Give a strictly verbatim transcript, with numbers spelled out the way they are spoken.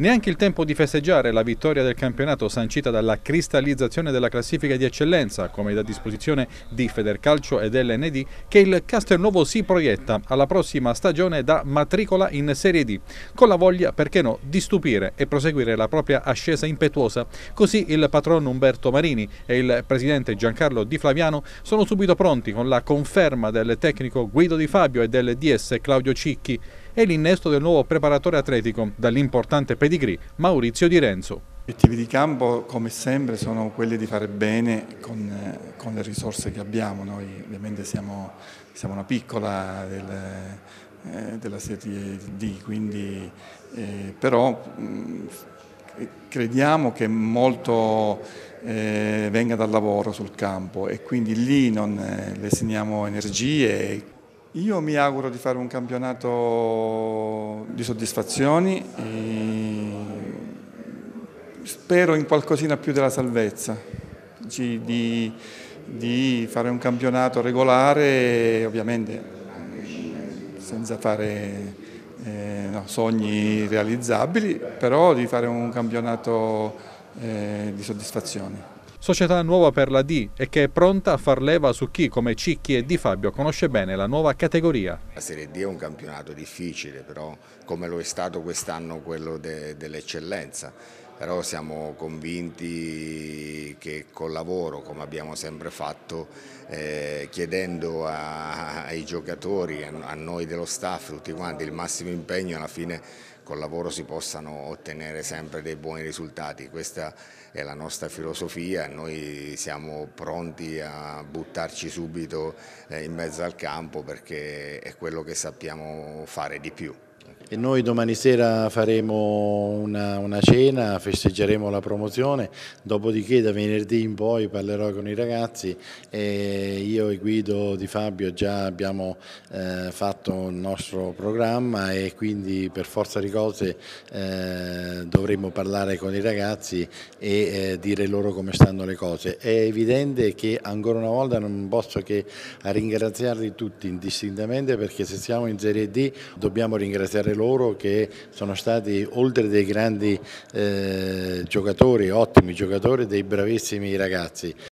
Neanche il tempo di festeggiare la vittoria del campionato sancita dalla cristallizzazione della classifica di eccellenza, come da disposizione di Federcalcio ed L N D, che il Castelnuovo si proietta alla prossima stagione da matricola in Serie D, con la voglia, perché no, di stupire e proseguire la propria ascesa impetuosa. Così il patrono Umberto Marini e il presidente Giancarlo Di Flaviano sono subito pronti con la conferma del tecnico Guido Di Fabio e del D S Claudio Cicchi e l'innesto del nuovo preparatore atletico dall'importante pedigree Maurizio Di Renzo. Gli obiettivi di campo, come sempre, sono quelli di fare bene con, eh, con le risorse che abbiamo. Noi ovviamente siamo, siamo una piccola del, eh, della Serie D, quindi, eh, però mh, crediamo che molto eh, venga dal lavoro sul campo e quindi lì non eh, lesiniamo energie. Io mi auguro di fare un campionato di soddisfazioni, e spero in qualcosina più della salvezza, di, di fare un campionato regolare, ovviamente senza fare eh, no, sogni realizzabili, però di fare un campionato eh, di soddisfazioni. Società nuova per la D e che è pronta a far leva su chi, come Cicchi e Di Fabio, conosce bene la nuova categoria. La Serie D è un campionato difficile, però come lo è stato quest'anno quello de, dell'eccellenza, però siamo convinti che col lavoro, come abbiamo sempre fatto, eh, chiedendo a, ai giocatori, a, a noi dello staff, tutti quanti, il massimo impegno, alla fine col lavoro si possano ottenere sempre dei buoni risultati. Questa è la nostra filosofia, noi siamo pronti a buttarci subito in mezzo al campo perché è quello che sappiamo fare di più. E noi domani sera faremo una, una cena, festeggeremo la promozione, dopodiché da venerdì in poi parlerò con i ragazzi e io e Guido Di Fabio già abbiamo eh, fatto il nostro programma e quindi per forza di cose eh, dovremo parlare con i ragazzi e eh, dire loro come stanno le cose. È evidente che ancora una volta non posso che ringraziarli tutti indistintamente, perché se siamo in Serie D dobbiamo ringraziare loro che sono stati, oltre dei grandi eh, giocatori, ottimi giocatori, dei bravissimi ragazzi.